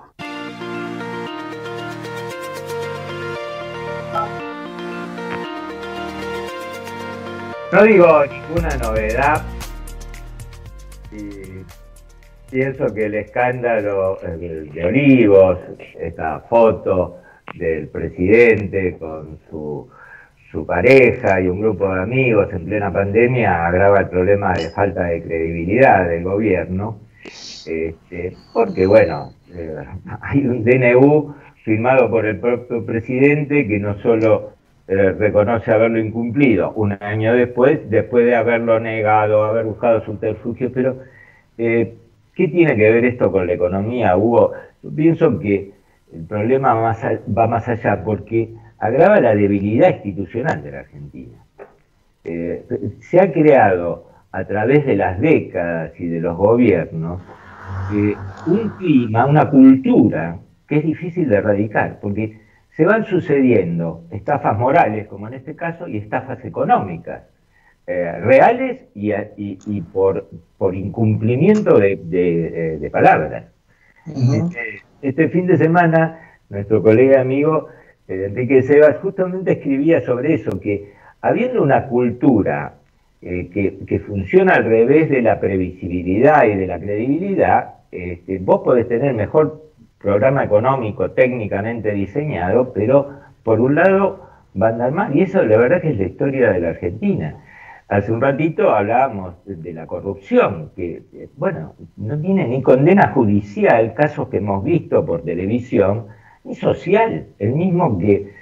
No digo ninguna novedad y pienso que el escándalo de Olivos, esta foto del presidente con su pareja y un grupo de amigos en plena pandemia agrava el problema de falta de credibilidad del gobierno, porque bueno, hay un DNU firmado por el propio presidente que no solo reconoce haberlo incumplido un año después de haberlo negado, haber buscado subterfugios, pero ¿qué tiene que ver esto con la economía, Hugo? Yo pienso que el problema va más allá, porque agrava la debilidad institucional de la Argentina. Se ha creado a través de las décadas y de los gobiernos un clima, una cultura que es difícil de erradicar, porque se van sucediendo estafas morales, como en este caso, y estafas económicas, reales y por incumplimiento de palabras. Este fin de semana, nuestro colega y amigo Enrique Sebas justamente escribía sobre eso, que habiendo una cultura que funciona al revés de la previsibilidad y de la credibilidad, vos podés tener mejor programa económico técnicamente diseñado, pero por un lado va a andar mal, y eso la verdad que es la historia de la Argentina. Hace un ratito hablábamos de la corrupción, que bueno, no tiene ni condena judicial, casos que hemos visto por televisión, ni social, el mismo que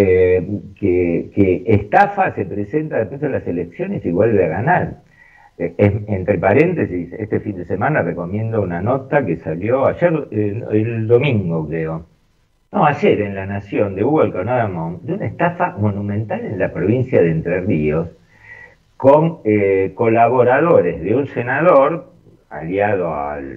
estafa, se presenta después de las elecciones y vuelve a ganar. Entre paréntesis, este fin de semana recomiendo una nota que salió ayer, el domingo creo, No, ayer en La Nación de Hugo Alconada, de una estafa monumental en la provincia de Entre Ríos, con colaboradores de un senador, aliado al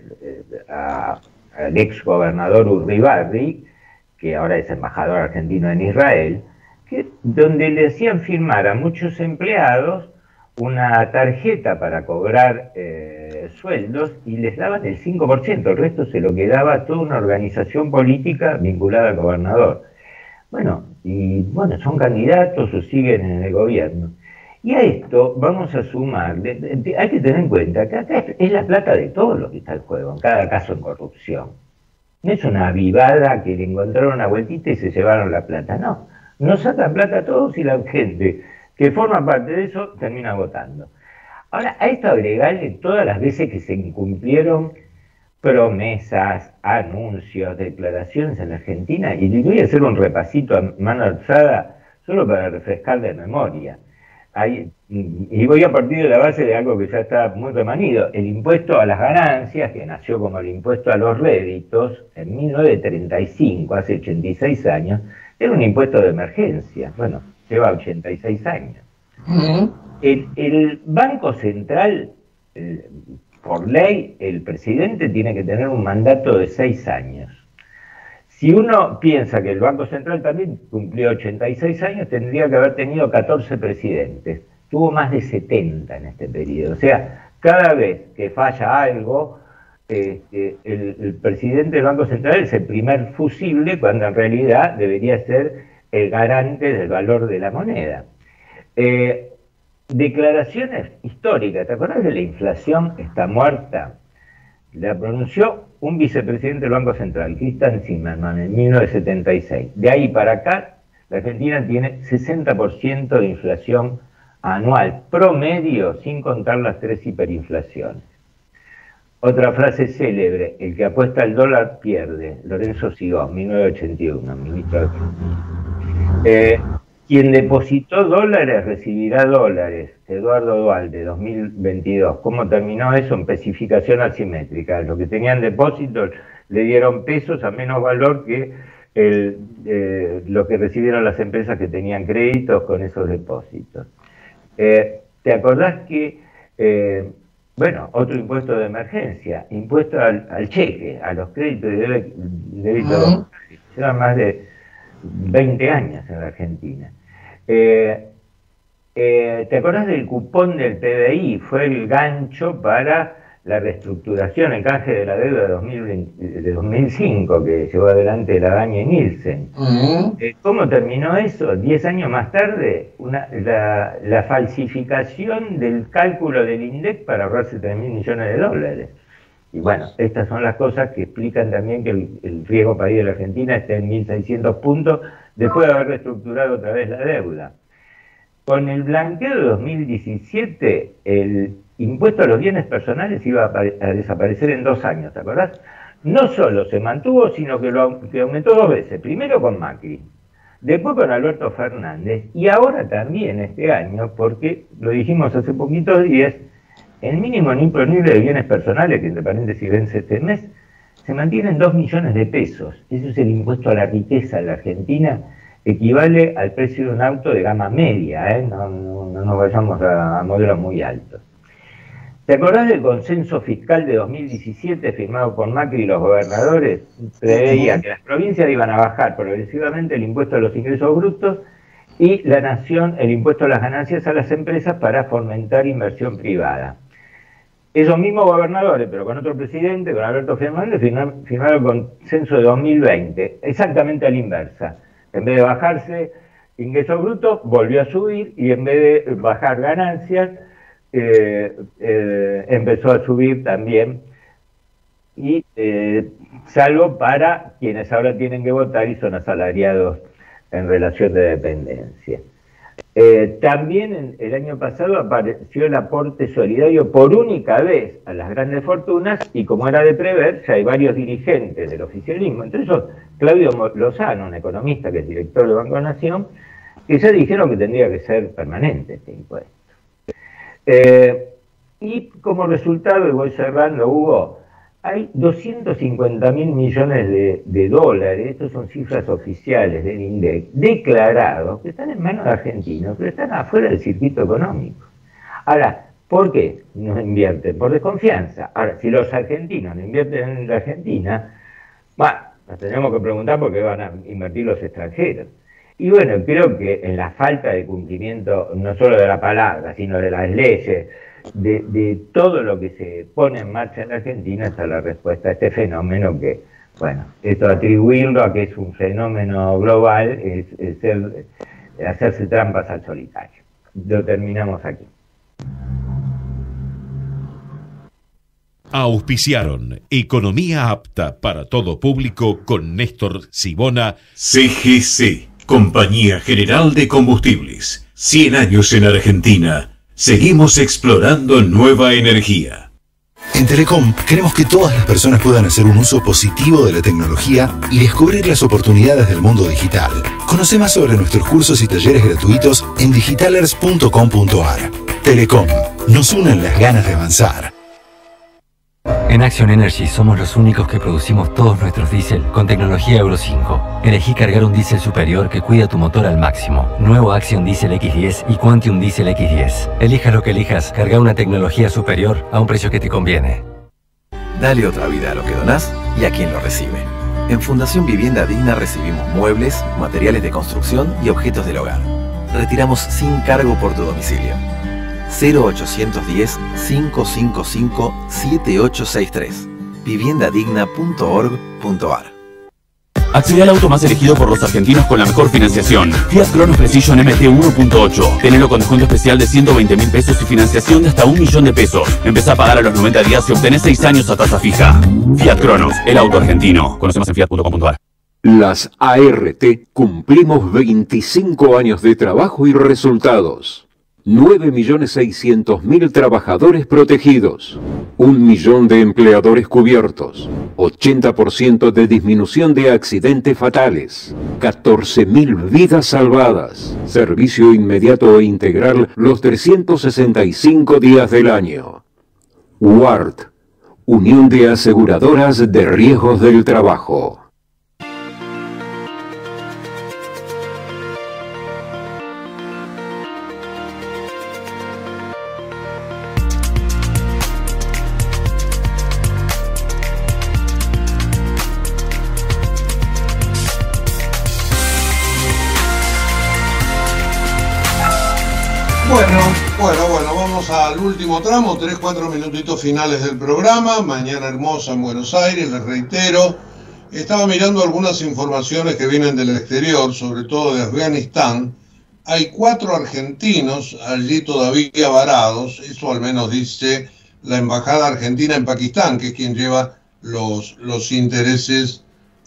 ex gobernador Urribarri, que ahora es embajador argentino en Israel, donde le hacían firmar a muchos empleados una tarjeta para cobrar sueldos y les daban el 5%, el resto se lo quedaba toda una organización política vinculada al gobernador. Bueno, son candidatos o siguen en el gobierno. Y a esto vamos a sumar, hay que tener en cuenta que acá es la plata de todos los que está en juego, en cada caso en corrupción. No es una avivada que le encontraron una vueltita y se llevaron la plata, no. No sacan plata a todos y la gente que forma parte de eso termina votando. Ahora, a esto agregarle todas las veces que se incumplieron promesas, anuncios, declaraciones en la Argentina, y le voy a hacer un repasito a mano alzada, solo para refrescar de memoria. Y voy a partir de la base de algo que ya está muy remanido. El impuesto a las ganancias, que nació como el impuesto a los réditos, en 1935, hace 86 años, era un impuesto de emergencia. Bueno, lleva 86 años. El Banco Central, por ley, el presidente tiene que tener un mandato de 6 años. Si uno piensa que el Banco Central también cumplió 86 años, tendría que haber tenido 14 presidentes. Tuvo más de 70 en este periodo. O sea, cada vez que falla algo, el presidente del Banco Central es el primer fusible, cuando en realidad debería ser el garante del valor de la moneda. Declaraciones históricas. ¿Te acuerdas de la inflación está muerta? La pronunció un vicepresidente del Banco Central, Christian Zimmermann, en 1976. De ahí para acá, la Argentina tiene 60% de inflación anual, promedio, sin contar las 3 hiperinflaciones. Otra frase célebre, el que apuesta al dólar pierde, Lorenzo Sigón, 1981, ministro de Economía. Quien depositó dólares recibirá dólares, Eduardo Duhalde, 2022. ¿Cómo terminó eso? En especificación asimétrica. Los que tenían depósitos le dieron pesos a menos valor que lo que recibieron las empresas que tenían créditos con esos depósitos. ¿Te acordás que, otro impuesto de emergencia, impuesto al cheque, a los créditos de débito, llevan más de 20 años en la Argentina. ¿Te acordás del cupón del PBI? Fue el gancho para la reestructuración, el canje de la deuda de 2005 que llevó adelante Lagaña y Nielsen. ¿Cómo terminó eso? 10 años más tarde, la falsificación del cálculo del INDEC para ahorrarse 3.000 millones de dólares. Y bueno, estas son las cosas que explican también que el riesgo país de la Argentina esté en 1.600 puntos después de haber reestructurado otra vez la deuda. Con el blanqueo de 2017, el impuesto a los bienes personales iba a desaparecer en 2 años, ¿te acordás? No solo se mantuvo, sino que aumentó 2 veces. Primero con Macri, después con Alberto Fernández, y ahora también este año, porque lo dijimos hace poquitos días, el mínimo no imponible de bienes personales, que entre paréntesis vence este mes, se mantiene en 2 millones de pesos. Eso es el impuesto a la riqueza en la Argentina, equivale al precio de un auto de gama media, no nos vayamos a modelos muy altos. ¿Te acordás del consenso fiscal de 2017 firmado por Macri y los gobernadores? Preveía que las provincias iban a bajar progresivamente el impuesto a los ingresos brutos y la nación el impuesto a las ganancias a las empresas para fomentar inversión privada. Esos mismos gobernadores, pero con otro presidente, con Alberto Fernández, firmaron el consenso de 2020, exactamente a la inversa. En vez de bajarse ingresos brutos, volvió a subir, y en vez de bajar ganancias, empezó a subir también, y salvo para quienes ahora tienen que votar y son asalariados en relación de dependencia. También el año pasado apareció el aporte solidario por única vez a las grandes fortunas, y como era de prever, ya hay varios dirigentes del oficialismo, entre ellos Claudio Lozano, un economista que es director del Banco Nación, que ya dijeron que tendría que ser permanente este impuesto. Y como resultado, y voy cerrando, Hugo, hay 250.000 millones de dólares, estas son cifras oficiales del INDEC, declarados, que están en manos de argentinos, pero están afuera del circuito económico. Ahora, ¿por qué no invierten? Por desconfianza. Ahora, si los argentinos no invierten en la Argentina, nos tenemos que preguntar por qué van a invertir los extranjeros. Y bueno, creo que en la falta de cumplimiento, no solo de la palabra, sino de las leyes, de todo lo que se pone en marcha en la Argentina, está la respuesta a este fenómeno que, bueno, esto atribuirlo a que es un fenómeno global es hacerse trampas al solitario. Lo terminamos aquí. Auspiciaron Economía apta para todo público con Néstor Sibona. CGC, Compañía General de Combustibles. 100 años en Argentina. Seguimos explorando nueva energía. En Telecom queremos que todas las personas puedan hacer un uso positivo de la tecnología y descubrir las oportunidades del mundo digital. Conoce más sobre nuestros cursos y talleres gratuitos en digitalers.com.ar. Telecom, nos unen las ganas de avanzar. En Action Energy somos los únicos que producimos todos nuestros diésel con tecnología Euro 5. Elegí cargar un diésel superior que cuida tu motor al máximo. Nuevo Action Diesel X10 y Quantium Diesel X10. Elijas lo que elijas, carga una tecnología superior a un precio que te conviene. Dale otra vida a lo que donás y a quien lo recibe. En Fundación Vivienda Digna recibimos muebles, materiales de construcción y objetos del hogar. Retiramos sin cargo por tu domicilio. 0810-555-7863. viviendadigna.org.ar. Accede al auto más elegido por los argentinos con la mejor financiación. Fiat Cronos Precision MT 1.8. Tenelo con descuento especial de 120.000 pesos y financiación de hasta 1 millón de pesos. Empezá a pagar a los 90 días y obtenés 6 años a tasa fija. Fiat Cronos, el auto argentino. Conoce más en fiat.com.ar. Las ART cumplimos 25 años de trabajo y resultados. 9.600.000 trabajadores protegidos, 1 millón de empleadores cubiertos, 80% de disminución de accidentes fatales, 14.000 vidas salvadas, servicio inmediato e integral los 365 días del año. UART, Unión de Aseguradoras de Riesgos del Trabajo. Bueno, vamos al último tramo, 3-4 minutitos finales del programa. Mañana hermosa en Buenos Aires, les reitero. Estaba mirando algunas informaciones que vienen del exterior, sobre todo de Afganistán. Hay 4 argentinos allí todavía varados, eso al menos dice la Embajada Argentina en Pakistán, que es quien lleva los intereses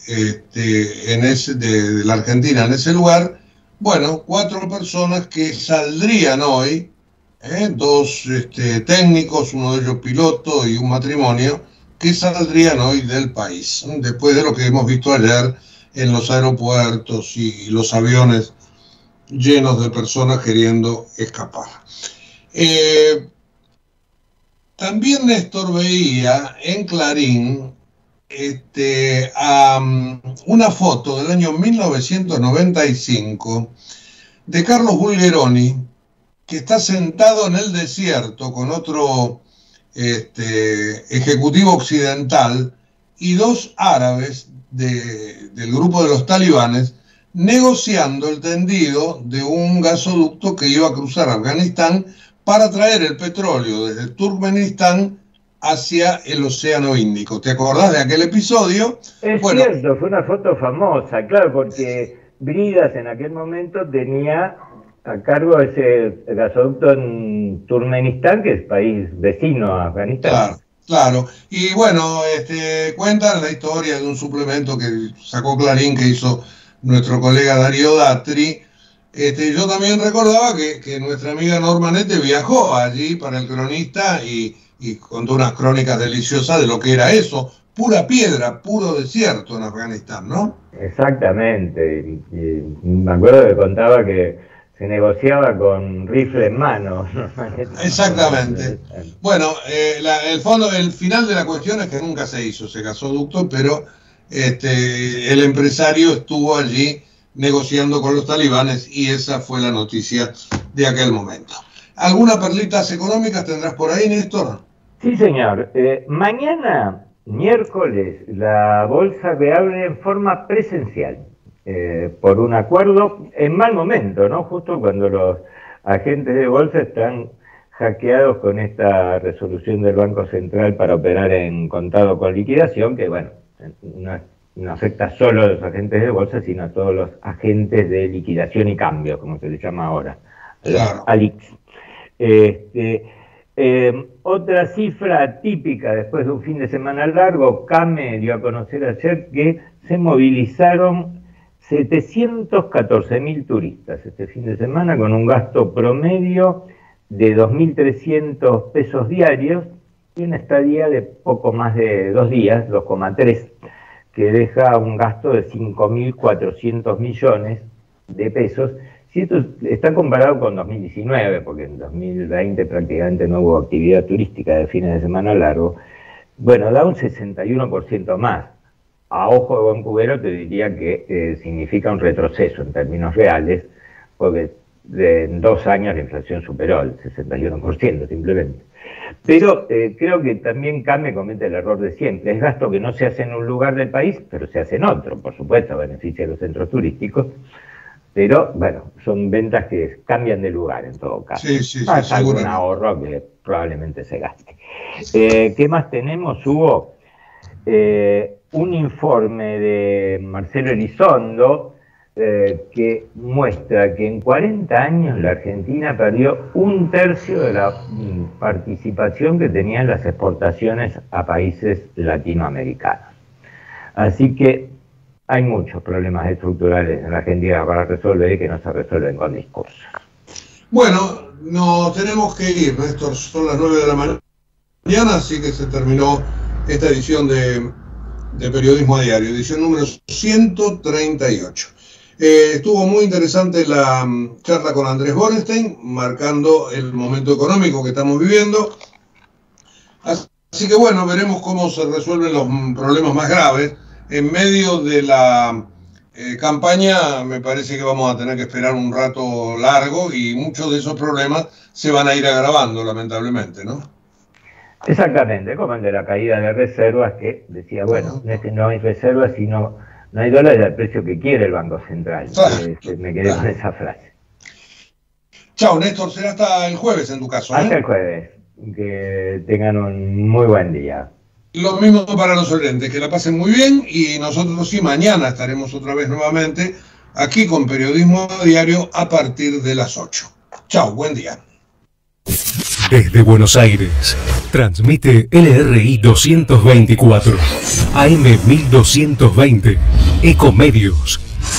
de la Argentina en ese lugar. Bueno, 4 personas que saldrían hoy, 2 técnicos, uno de ellos piloto y un matrimonio, que saldrían hoy del país, después de lo que hemos visto ayer en los aeropuertos y los aviones llenos de personas queriendo escapar. También Néstor veía en Clarín una foto del año 1995 de Carlos Bulgeroni, que está sentado en el desierto con otro ejecutivo occidental y 2 árabes del grupo de los talibanes negociando el tendido de un gasoducto que iba a cruzar Afganistán para traer el petróleo desde Turkmenistán hacia el Océano Índico. ¿Te acordás de aquel episodio? Es cierto, fue una foto famosa, claro, porque Bridas en aquel momento tenía a cargo ese gasoducto en Turkmenistán, que es país vecino a Afganistán. Claro. Y bueno, cuentan la historia de un suplemento que sacó Clarín, que hizo nuestro colega Darío Datri. Yo también recordaba que nuestra amiga Norma Nete viajó allí para el cronista y contó unas crónicas deliciosas de lo que era eso, pura piedra, puro desierto en Afganistán, ¿no? Exactamente, y me acuerdo que contaba que se negociaba con rifle en mano. Exactamente. Bueno, el final de la cuestión es que nunca se hizo ese gasoducto, pero el empresario estuvo allí negociando con los talibanes y esa fue la noticia de aquel momento. ¿Algunas perlitas económicas tendrás por ahí, Néstor? Sí, señor. Mañana, miércoles, la bolsa reabre en forma presencial. Por un acuerdo en mal momento, ¿no? Justo cuando los agentes de bolsa están hackeados con esta resolución del Banco Central para operar en contado con liquidación, que bueno, no afecta solo a los agentes de bolsa, sino a todos los agentes de liquidación y cambio, como se les llama ahora, claro. ALIX. Otra cifra típica después de un fin de semana largo, CAME dio a conocer ayer que se movilizaron 714.000 turistas este fin de semana con un gasto promedio de 2.300 pesos diarios y una estadía de poco más de 2 días, 2,3, que deja un gasto de 5.400 millones de pesos. Si esto está comparado con 2019, porque en 2020 prácticamente no hubo actividad turística de fines de semana largo, bueno, da un 61% más. A ojo de buen cubero te diría que significa un retroceso en términos reales, porque en 2 años la inflación superó el 61% simplemente. Pero creo que también CAME comete el error de siempre. Es gasto que no se hace en un lugar del país, pero se hace en otro, por supuesto, beneficia a los centros turísticos. Pero, bueno, son ventas que cambian de lugar en todo caso. Sí, es algún ahorro que probablemente se gaste. ¿Qué más tenemos, Hugo? Un informe de Marcelo Elizondo que muestra que en 40 años la Argentina perdió 1/3 de la participación que tenían las exportaciones a países latinoamericanos. Así que hay muchos problemas estructurales en la Argentina para resolver y que no se resuelven con discursos. Bueno, nos tenemos que ir, Néstor, son las 9 de la mañana, así que se terminó esta edición de Periodismo a Diario, edición número 138. Estuvo muy interesante la charla con Andrés Borenstein, marcando el momento económico que estamos viviendo. Así que bueno, veremos cómo se resuelven los problemas más graves. En medio de la campaña me parece que vamos a tener que esperar un rato largo y muchos de esos problemas se van a ir agravando, lamentablemente, ¿no? Exactamente, como el de la caída de reservas, que decía, bueno, no hay reservas, sino no hay dólares al precio que quiere el Banco Central. Me quedé con esa frase. Chao, Néstor, será hasta el jueves en tu caso, ¿eh? Hasta el jueves. Que tengan un muy buen día. Lo mismo para los oyentes, que la pasen muy bien y nosotros sí mañana estaremos otra vez nuevamente aquí con Periodismo a Diario a partir de las 8. Chao, buen día. Desde Buenos Aires, transmite LRI 224, AM 1220, Ecomedios.